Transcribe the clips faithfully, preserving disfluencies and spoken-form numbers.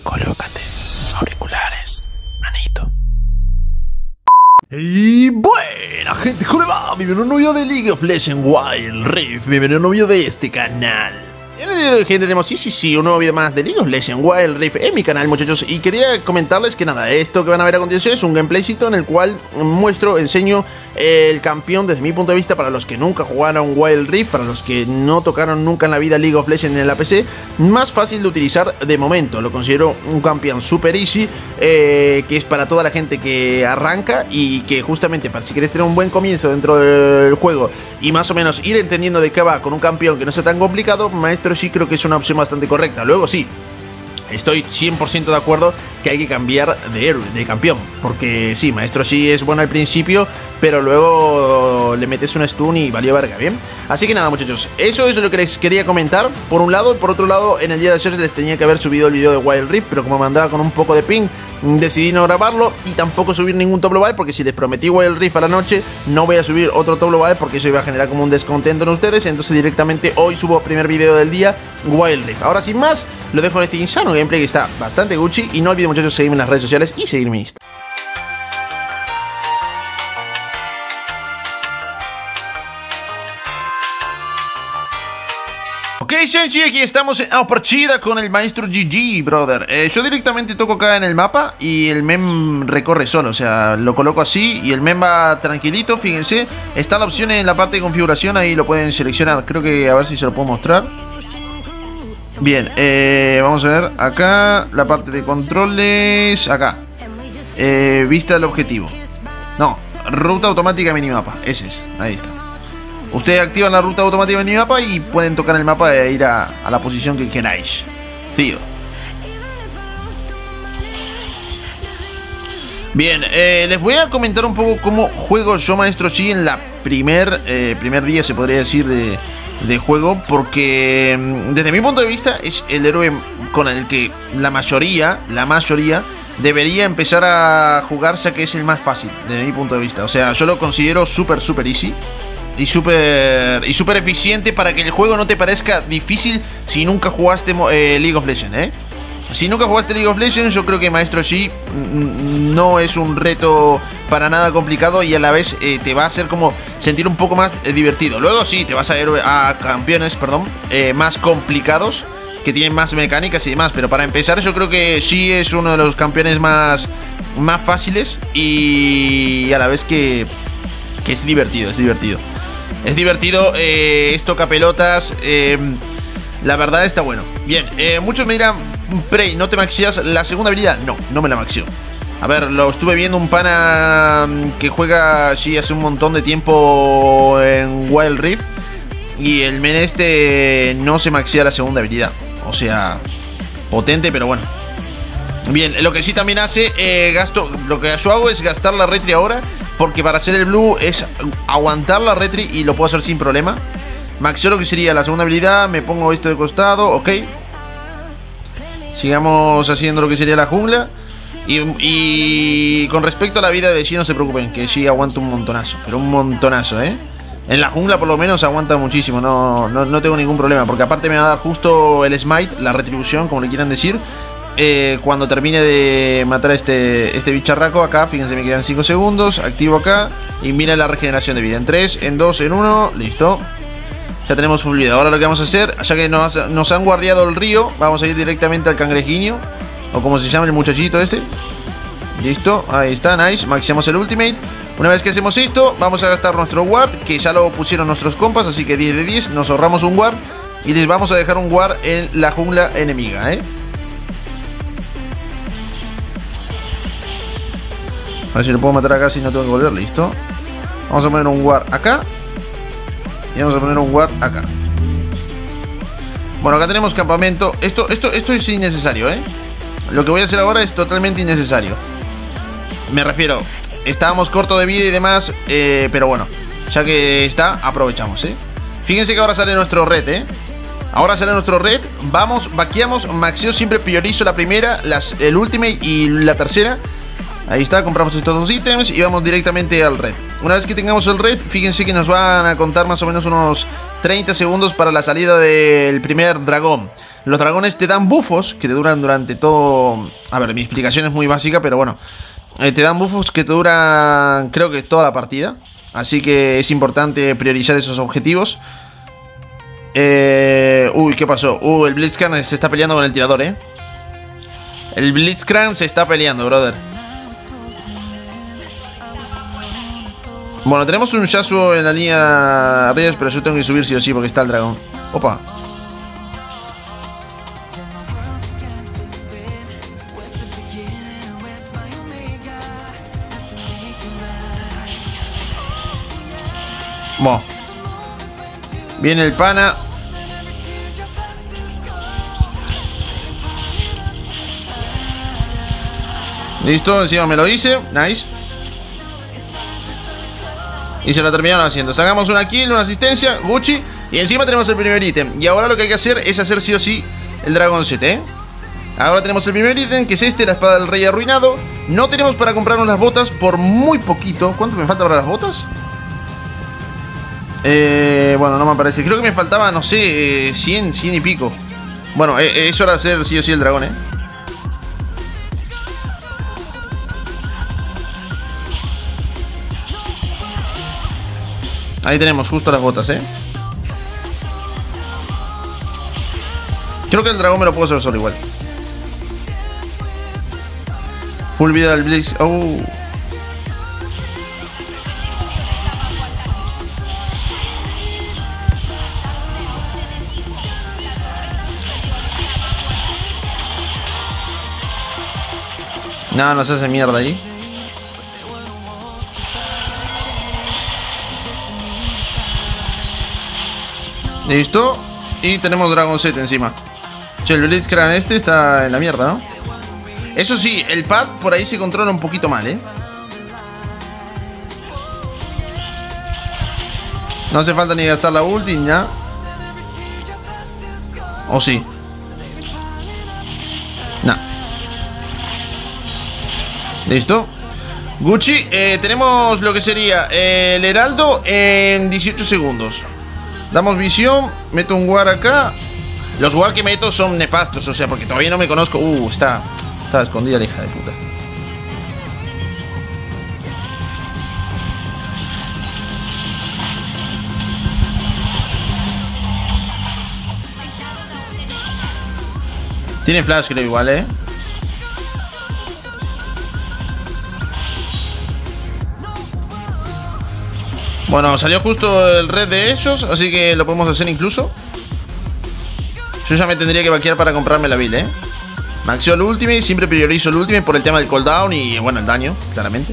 Colócate auriculares, manito. Y buena gente, ¿cómo le va? Bienvenido a un nuevo video de League of Legends Wild Rift. Bienvenido a un nuevo video de este canal. En el video de hoy, gente, tenemos, sí, sí, sí, un nuevo video más de League of Legends Wild Rift en mi canal, muchachos. Y quería comentarles que nada, esto que van a ver a continuación es un gameplaycito en el cual muestro, enseño el campeón desde mi punto de vista para los que nunca jugaron Wild Rift, para los que no tocaron nunca en la vida League of Legends en la P C, más fácil de utilizar de momento. Lo considero un campeón super easy, eh, que es para toda la gente que arranca y que justamente para si quieres tener un buen comienzo dentro del juego y más o menos ir entendiendo de qué va con un campeón que no sea tan complicado, Maestro sí creo que es una opción bastante correcta. Luego sí, estoy cien por ciento de acuerdo que hay que cambiar de héroe, de campeón, porque sí, Maestro sí es bueno al principio, pero luego le metes un stun y valió verga, ¿bien? Así que nada, muchachos, eso es lo que les quería comentar, por un lado. Por otro lado, en el día de ayer les tenía que haber subido el video de Wild Rift, pero como me andaba con un poco de ping, decidí no grabarlo y tampoco subir ningún top global, porque si les prometí Wild Rift a la noche, no voy a subir otro top global, porque eso iba a generar como un descontento en ustedes. Entonces directamente hoy subo primer video del día, Wild Rift. Ahora sin más, lo dejo en este insano gameplay que está bastante Gucci. Y no olviden, muchachos, seguirme en las redes sociales y seguirme en Insta. Ok, Shenchi, aquí estamos en partida con el Maestro G G, brother. eh, Yo directamente toco acá en el mapa y el mem recorre solo, o sea, lo coloco así y el mem va tranquilito, fíjense. Está la opción en la parte de configuración, ahí lo pueden seleccionar. Creo que a ver si se lo puedo mostrar. Bien, eh, vamos a ver acá la parte de controles, acá eh, vista del objetivo. No, ruta automática minimapa, ese es, ahí está. Ustedes activan la ruta automática minimapa y pueden tocar el mapa e ir a, a la posición que queráis. Tío. Bien, eh, les voy a comentar un poco cómo juego yo, Maestro Chi, en la primer, eh, primer día, se podría decir, de, de juego. Porque desde mi punto de vista es el héroe con el que la mayoría, la mayoría debería empezar a jugar, ya que es el más fácil, desde mi punto de vista. O sea, yo lo considero súper, súper easy. Y súper y súper eficiente para que el juego no te parezca difícil si nunca jugaste eh, League of Legends, ¿eh? Si nunca jugaste League of Legends, yo creo que Maestro G no es un reto para nada complicado y a la vez eh, te va a hacer como sentir un poco más eh, divertido. Luego sí, te vas a ir a campeones, perdón, eh, más complicados, que tienen más mecánicas y demás. Pero para empezar, yo creo que G es uno de los campeones más, más fáciles y a la vez que, que es divertido, es divertido. Es divertido, eh, es toca pelotas, eh, la verdad está bueno. Bien, eh, muchos me dirán, Prey, ¿no te maxías la segunda habilidad? No, no me la maxío. A ver, lo estuve viendo un pana que juega allí hace un montón de tiempo en Wild Rift y el men este no se maxía la segunda habilidad. O sea, potente, pero bueno. Bien, lo que sí también hace, eh, gasto, lo que yo hago es gastar la retri ahora, porque para hacer el blue es aguantar la retri y lo puedo hacer sin problema. Maxeo lo que sería la segunda habilidad, me pongo esto de costado, ok. Sigamos haciendo lo que sería la jungla. Y, y con respecto a la vida de Shi, no se preocupen, que Shi aguanta un montonazo, pero un montonazo, ¿eh? En la jungla por lo menos aguanta muchísimo, no, no, no tengo ningún problema, porque aparte me va a dar justo el smite, la retribución, como le quieran decir. Eh, cuando termine de matar a este, este bicharraco acá, fíjense, me quedan cinco segundos. Activo acá y mira la regeneración de vida. En tres, en dos, en uno, listo. Ya tenemos full vida. Ahora lo que vamos a hacer, ya que nos, nos han guardiado el río, vamos a ir directamente al cangrejiño, o como se llama el muchachito este. Listo, ahí está, nice. Maximamos el ultimate. Una vez que hacemos esto, vamos a gastar nuestro ward, que ya lo pusieron nuestros compas, así que diez de diez, nos ahorramos un ward. Y les vamos a dejar un ward en la jungla enemiga, eh. A ver si lo puedo matar acá si no tengo que volver, listo. Vamos a poner un ward acá. Y vamos a poner un ward acá. Bueno, acá tenemos campamento. Esto, esto, esto es innecesario, ¿eh? Lo que voy a hacer ahora es totalmente innecesario. Me refiero, estábamos cortos de vida y demás, eh, pero bueno, ya que está, aprovechamos, ¿eh? Fíjense que ahora sale nuestro red, ¿eh? Ahora sale nuestro red. Vamos, vaqueamos, maxeo, siempre priorizo la primera, las, el ultimate y la tercera. Ahí está, compramos estos dos ítems y vamos directamente al red. Una vez que tengamos el red, fíjense que nos van a contar más o menos unos treinta segundos para la salida del primer dragón. Los dragones te dan buffos que te duran durante todo... A ver, mi explicación es muy básica, pero bueno. Eh, te dan buffos que te duran, creo que toda la partida. Así que es importante priorizar esos objetivos. Eh, uy, ¿qué pasó? Uh, el Blitzcrank se está peleando con el tirador, ¿eh? El Blitzcrank se está peleando, brother. Bueno, tenemos un Yasuo en la línea Reyes, pero yo tengo que subir sí o sí porque está el dragón. Opa. Bueno. Viene el pana. Listo, encima me lo hice. Nice. Y se lo terminaron haciendo. Sacamos una kill, una asistencia, Gucci. Y encima tenemos el primer ítem. Y ahora lo que hay que hacer es hacer sí o sí el Dragon Set, ¿eh? Ahora tenemos el primer ítem, que es este, la espada del rey arruinado. No tenemos para comprarnos las botas por muy poquito. ¿Cuánto me falta para las botas? Eh, bueno, no me aparece. Creo que me faltaba, no sé, eh, cien, cien y pico. Bueno, eh, es hora de hacer sí o sí el dragón, ¿eh? Ahí tenemos justo las botas, ¿eh? Creo que el dragón me lo puedo hacer solo igual. Full vida del Blitz. Oh. No, no se hace mierda ahí. Listo. Y tenemos Dragon Set encima. Che, el Blitzcrank este está en la mierda, ¿no? Eso sí, el pad por ahí se controla un poquito mal, ¿eh? No hace falta ni gastar la ulti ni nada. ¿O sí? No. Listo. Gucci, eh, tenemos lo que sería eh, el heraldo en dieciocho segundos. Damos visión, meto un war acá. Los war que meto son nefastos, o sea, porque todavía no me conozco. Uh, está, está escondida la hija de puta. Tiene flash, creo, igual, eh. Bueno, salió justo el red de ellos, así que lo podemos hacer incluso. Yo ya me tendría que vaquear para comprarme la build, ¿eh? Maxeo el ultimate, siempre priorizo el ultimate por el tema del cooldown y, bueno, el daño, claramente.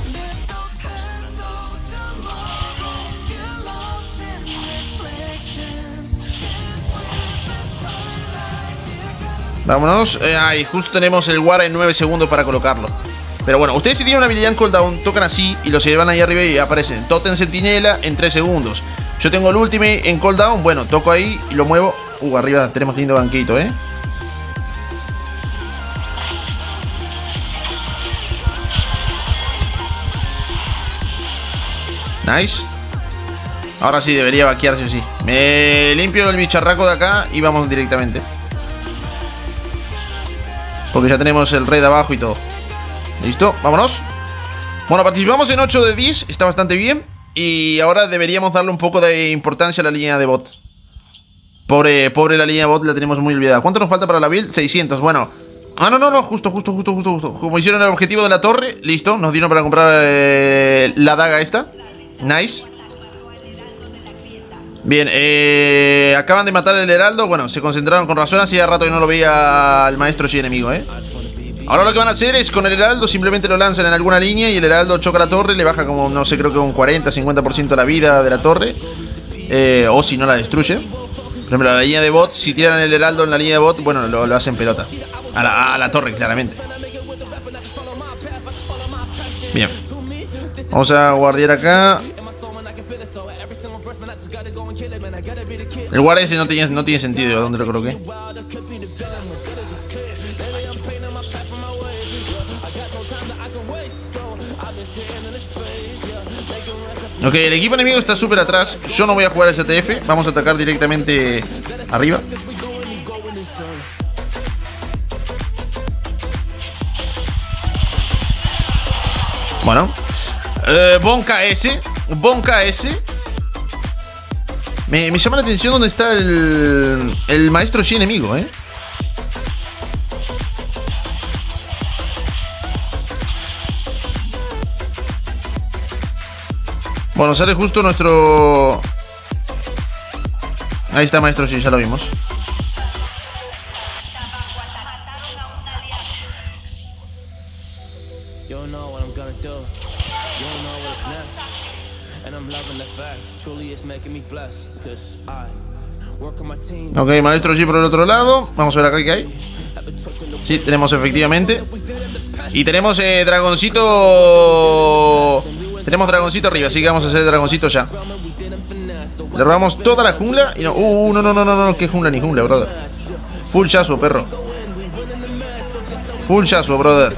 Vámonos. Eh, ahí, justo tenemos el war en nueve segundos para colocarlo. Pero bueno, ustedes si tienen una habilidad en cooldown, tocan así y lo llevan ahí arriba y aparecen Totem Sentinela en tres segundos. Yo tengo el ultimate en cooldown, bueno, toco ahí y lo muevo. Uh, arriba tenemos lindo banquito, eh. Nice. Ahora sí, debería vaquearse o sí. Me limpio el bicharraco de acá y vamos directamente. Porque ya tenemos el red abajo y todo. Listo, vámonos. Bueno, participamos en ocho de diez, está bastante bien. Y ahora deberíamos darle un poco de importancia a la línea de bot. Pobre, pobre la línea de bot, la tenemos muy olvidada. ¿Cuánto nos falta para la build? seiscientos, bueno. Ah, no, no, no, justo, justo, justo, justo, justo. Como hicieron el objetivo de la torre, listo, nos dieron para comprar eh, la daga esta. Nice. Bien, eh, acaban de matar el heraldo. Bueno, se concentraron con razón. Hacía rato que no lo veía al maestro Chi enemigo, eh. Ahora lo que van a hacer es con el heraldo simplemente lo lanzan en alguna línea y el heraldo choca la torre, le baja como, no sé, creo que un cuarenta, cincuenta por ciento la vida de la torre. Eh, o si no la destruye. Por ejemplo, a la línea de bot, si tiran el heraldo en la línea de bot, bueno, lo, lo hacen pelota. A la, a la torre, claramente. Bien. Vamos a guardiar acá. El guardia ese no, tenía, no tiene sentido. ¿Dónde lo coloqué? Ok, el equipo enemigo está súper atrás. Yo no voy a jugar el C T F. Vamos a atacar directamente arriba. Bueno. Eh, Bonka S. Bonka S. Me, me llama la atención dónde está el, el maestro Yi enemigo, ¿eh? Bueno, sale justo nuestro... Ahí está maestro Yi, ya lo vimos. Ok, maestro Yi por el otro lado. Vamos a ver acá qué hay. Sí, tenemos efectivamente. Y tenemos eh, dragoncito. Tenemos dragoncito arriba, así que vamos a hacer dragoncito ya. Le robamos toda la jungla y no. Uh, no, no, no, no, no, qué jungla ni jungla, brother. Full Yasuo, perro. Full Yasuo, brother.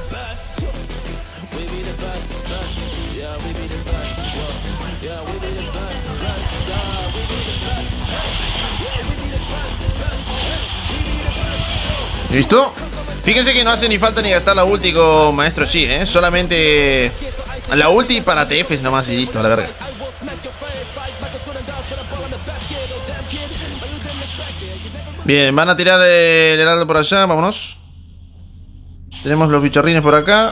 ¿Listo? Fíjense que no hace ni falta ni gastar la ulti con maestro Yi, ¿eh? Solamente la ulti para T Fs nomás y listo, a la verga. Bien, van a tirar el heraldo por allá, vámonos. Tenemos los bicharrines por acá.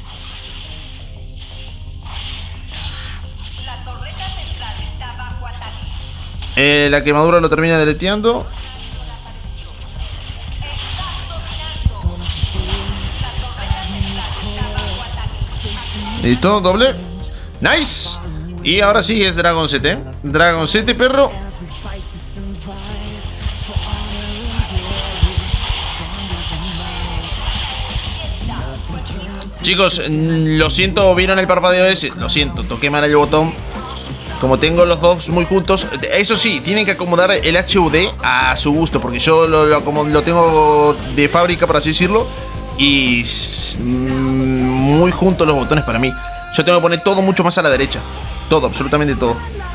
Eh, la quemadura lo termina deleteando. Listo, doble. Nice. Y ahora sí es Dragon siete, ¿eh? Dragon siete, perro. Chicos, lo siento, ¿vieron el parpadeo ese? Lo siento, toqué mal el botón. Como tengo los dos muy juntos. Eso sí, tienen que acomodar el H U D a su gusto, porque yo lo, lo, como lo tengo de fábrica, por así decirlo. Y muy juntos los botones para mí. Yo tengo que poner todo mucho más a la derecha. Todo, absolutamente todo.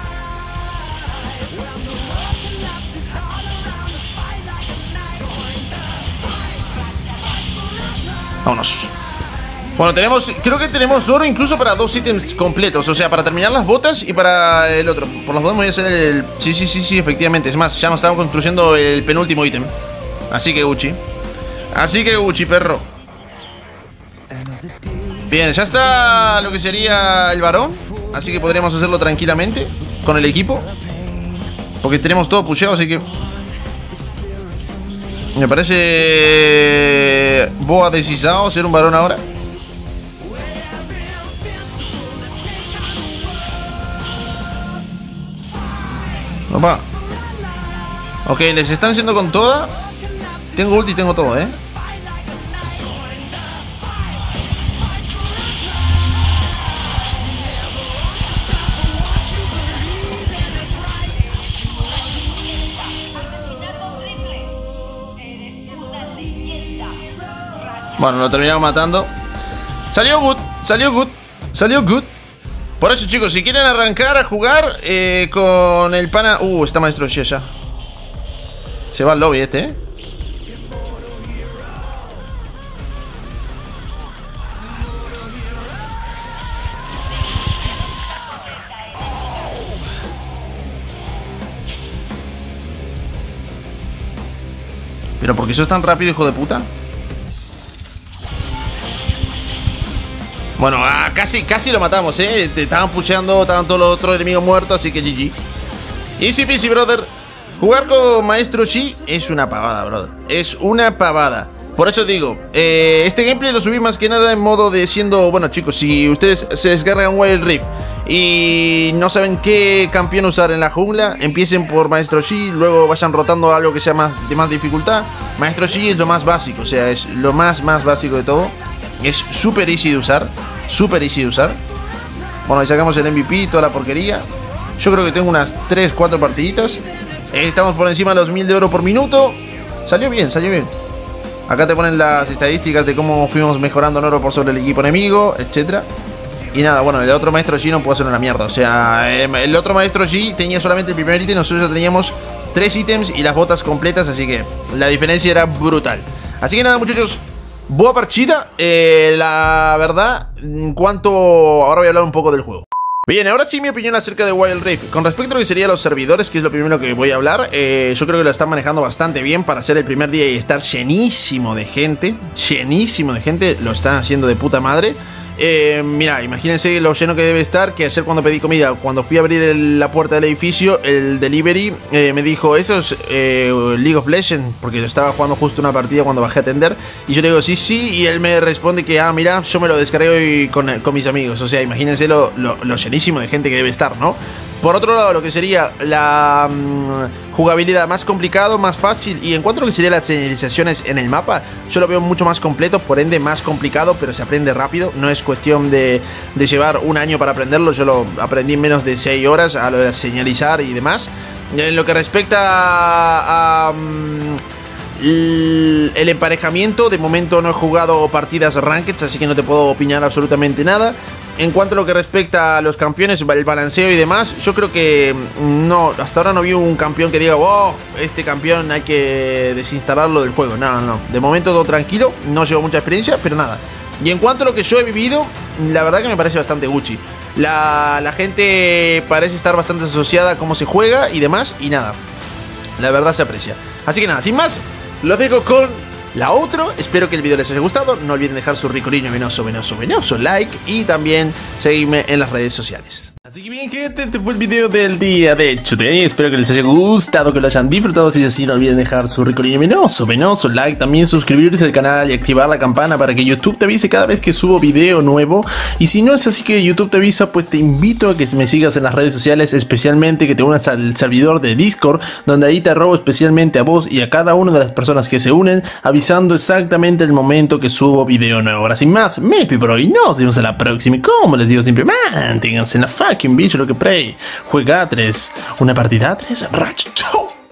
Vámonos. Bueno, tenemos, creo que tenemos oro incluso para dos ítems completos. O sea, para terminar las botas y para el otro. Por las dos voy a hacer el... Sí, sí, sí, sí, efectivamente. Es más, ya nos estamos construyendo el penúltimo ítem. Así que Gucci. Así que Gucci, perro. Bien, ya está lo que sería el varón. Así que podríamos hacerlo tranquilamente con el equipo, porque tenemos todo pusheado, así que me parece boa decisado ser un varón ahora. Opa. Ok, les están yendo con toda. Tengo ulti y tengo todo, eh. Bueno, lo terminamos matando. Salió good, salió good, salió good. Por eso, chicos, si quieren arrancar a jugar eh, con el pana... Uh, está maestro Yi ya. Se va al lobby este, eh. Pero ¿por qué sos tan rápido, hijo de puta? Bueno, ah, casi, casi lo matamos, eh. Te estaban pusheando, estaban todos los otros enemigos muertos, así que G G. Easy peasy, brother. Jugar con maestro Yi es una pavada, brother. Es una pavada. Por eso digo, eh, este gameplay lo subí más que nada en modo de siendo... Bueno, chicos, si ustedes se descargan Wild Rift y no saben qué campeón usar en la jungla, empiecen por maestro Yi, luego vayan rotando a algo que sea más, de más dificultad. Maestro Yi es lo más básico, o sea, es lo más, más básico de todo. Es súper easy de usar. Súper easy de usar. Bueno, ahí sacamos el M V P, toda la porquería. Yo creo que tengo unas tres, cuatro partiditas. Estamos por encima de los mil de oro por minuto. Salió bien, salió bien. Acá te ponen las estadísticas de cómo fuimos mejorando en oro por sobre el equipo enemigo, etcétera. Y nada, bueno, el otro maestro Yi no puede hacer una mierda. O sea, el otro maestro Yi tenía solamente el primer ítem. Nosotros ya teníamos tres ítems y las botas completas. Así que la diferencia era brutal. Así que nada, muchachos, Boa partida, eh, la verdad, en cuanto... Ahora voy a hablar un poco del juego. Bien, ahora sí mi opinión acerca de Wild Rift. Con respecto a lo que serían los servidores, que es lo primero que voy a hablar, eh, yo creo que lo están manejando bastante bien para ser el primer día y estar llenísimo de gente. Llenísimo de gente, lo están haciendo de puta madre. Eh, mira, imagínense lo lleno que debe estar. Que ayer cuando pedí comida, cuando fui a abrir el, la puerta del edificio, el delivery eh, me dijo, ¿eso es eh, League of Legends? Porque yo estaba jugando justo una partida cuando bajé a atender. Y yo le digo, sí, sí, y él me responde que, ah, mira, yo me lo descargué con, con mis amigos. O sea, imagínense lo, lo, lo llenísimo de gente que debe estar, ¿no? Por otro lado, lo que sería la mmm, jugabilidad más complicado, más fácil. Y en cuanto a lo que serían las señalizaciones en el mapa, yo lo veo mucho más completo, por ende más complicado, pero se aprende rápido. No es cuestión de, de llevar un año para aprenderlo. Yo lo aprendí en menos de seis horas a lo de señalizar y demás. En lo que respecta a... a um, el emparejamiento, de momento no he jugado partidas ranked, así que no te puedo opinar absolutamente nada. En cuanto a lo que respecta a los campeones, el balanceo y demás, yo creo que no, hasta ahora no vi un campeón que diga, wow, este campeón hay que desinstalarlo del juego. No, no, de momento todo tranquilo, no llevo mucha experiencia, pero nada. Y en cuanto a lo que yo he vivido, la verdad que me parece bastante Gucci. La, la gente parece estar bastante asociada a cómo se juega y demás, y nada, la verdad se aprecia. Así que nada, sin más, los dejo con la otra. Espero que el video les haya gustado. No olviden dejar su ricolino venoso, venoso, venoso like. Y también seguirme en las redes sociales. Así que bien, gente, este fue el video del día de Today. Espero que les haya gustado, que lo hayan disfrutado. Si es así, no olviden dejar su ricolino venoso, venoso, like. También suscribirse al canal y activar la campana para que YouTube te avise cada vez que subo video nuevo. Y si no es así que YouTube te avisa, pues te invito a que me sigas en las redes sociales. Especialmente que te unas al servidor de Discord, donde ahí te robo especialmente a vos y a cada una de las personas que se unen, avisando exactamente el momento que subo video nuevo. Ahora sin más, me despido por hoy. Nos vemos en la próxima. Y como les digo siempre, manténganse en la fucking bicho lo que play. Juega a tres. Una partida a tres. Ratch. Chau.